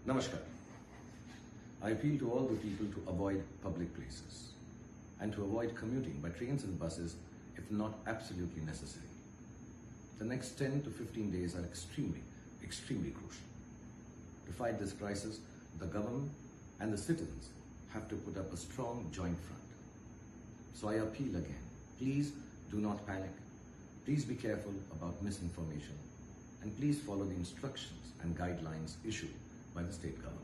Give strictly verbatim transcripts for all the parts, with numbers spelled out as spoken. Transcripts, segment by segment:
Namaskar. I appeal to all the people to avoid public places and to avoid commuting by trains and buses if not absolutely necessary. The next ten to fifteen days are extremely, extremely crucial. To fight this crisis, the government and the citizens have to put up a strong joint front. So I appeal again, please do not panic. Please be careful about misinformation and please follow the instructions and guidelines issued by the state government.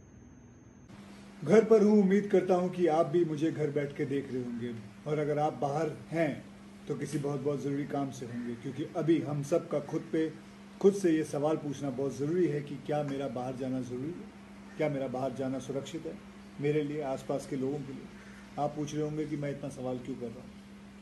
घर पर हूँ, उम्मीद करता हूँ कि आप भी मुझे घर बैठ के देख रहे होंगे और अगर आप बाहर हैं तो किसी बहुत बहुत ज़रूरी काम से होंगे, क्योंकि अभी हम सब का खुद पे खुद से ये सवाल पूछना बहुत ज़रूरी है कि क्या मेरा बाहर जाना ज़रूरी है, क्या मेरा बाहर जाना सुरक्षित है मेरे लिए, आसपास के लोगों के लिए। आप पूछ रहे होंगे कि मैं इतना सवाल क्यों कर रहा हूँ।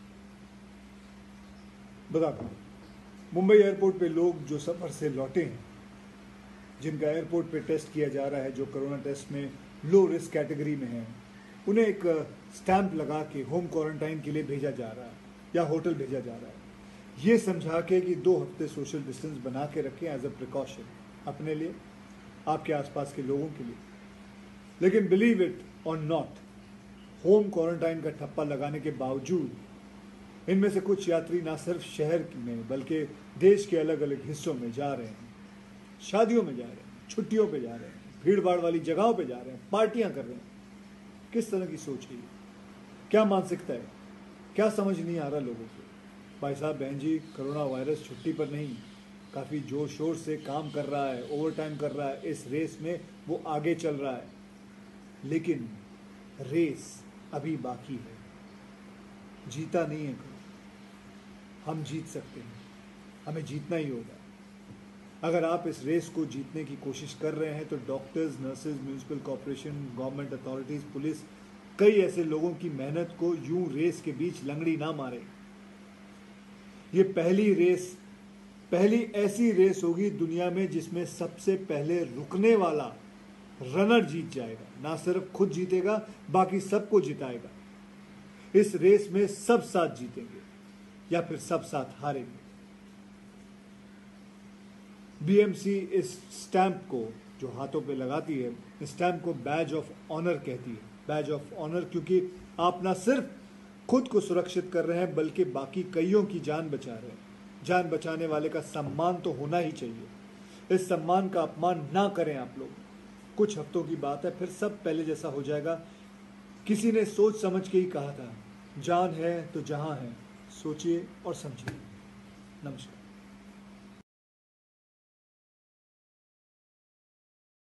बताता हूँ। मुंबई एयरपोर्ट पे लोग जो सफ़र से लौटे हैं, जिनका एयरपोर्ट पे टेस्ट किया जा रहा है, जो कोरोना टेस्ट में लो रिस्क कैटेगरी में हैं, उन्हें एक स्टैंप लगा के होम क्वारंटाइन के लिए भेजा जा रहा है या होटल भेजा जा रहा है, ये समझा के कि दो हफ्ते सोशल डिस्टेंस बना के रखें एज अ प्रिकॉशन अपने लिए, आपके आसपास के लोगों के लिए। लेकिन believe it or not, home quarantine का ठप्पा लगाने के बावजूद इनमें से कुछ यात्री ना सिर्फ शहर में बल्कि देश के अलग अलग हिस्सों में जा रहे हैं, शादियों में जा रहे हैं, छुट्टियों पे जा रहे हैं, भीड़ भाड़ वाली जगहों पे जा रहे हैं, पार्टियां कर रहे हैं। किस तरह की सोच है, क्या मानसिकता है, क्या समझ नहीं आ रहा लोगों को। भाई साहब बहन जी, कोरोना वायरस छुट्टी पर नहीं, काफ़ी जोर शोर से काम कर रहा है, ओवर टाइम कर रहा है, इस रेस में वो आगे चल रहा है, लेकिन रेस अभी बाकी है, जीता नहीं है। हम जीत सकते हैं, हमें जीतना ही होगा। अगर आप इस रेस को जीतने की कोशिश कर रहे हैं तो doctors, nurses, municipal corporation, government authorities, police, कई ऐसे लोगों की मेहनत को यूं रेस के बीच लंगड़ी ना मारे। ये पहली रेस, पहली ऐसी रेस होगी दुनिया में जिसमें सबसे पहले रुकने वाला रनर जीत जाएगा। ना सिर्फ खुद जीतेगा, बाकी सबको जिताएगा। इस रेस में सब साथ जीतेंगे या फिर सब साथ हारेंगे। बीएमसी इस स्टैंप को जो हाथों पे लगाती है, इस स्टैंप को बैज ऑफ ऑनर कहती है। बैज ऑफ ऑनर क्योंकि आप ना सिर्फ खुद को सुरक्षित कर रहे हैं बल्कि बाकी कईयों की जान बचा रहे हैं। जान बचाने वाले का सम्मान तो होना ही चाहिए। इस सम्मान का अपमान ना करें आप लोग। कुछ हफ्तों की बात है, फिर सब पहले जैसा हो जाएगा। किसी ने सोच समझ के ही कहा था, जान है तो जहां है, सोचिए और समझिए। नमस्कार।